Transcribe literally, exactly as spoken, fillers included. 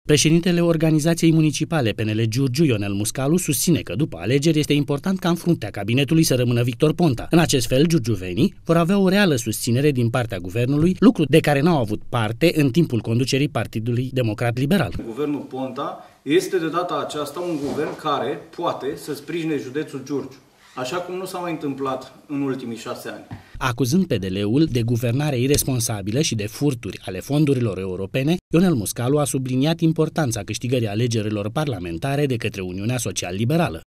Președintele organizației municipale P N L Giurgiu, Ionel Muscalu, susține că după alegeri este important ca în fruntea cabinetului să rămână Victor Ponta. În acest fel, giurgiuvenii vor avea o reală susținere din partea guvernului, lucru de care n-au avut parte în timpul conducerii Partidului Democrat Liberal. Guvernul Ponta este de data aceasta un guvern care poate să sprijine județul Giurgiu, așa cum nu s-a mai întâmplat în ultimii șase ani. Acuzând P D L-ul de guvernare iresponsabilă și de furturi ale fondurilor europene, Ionel Muscalu a subliniat importanța câștigării alegerilor parlamentare de către Uniunea Social-Liberală.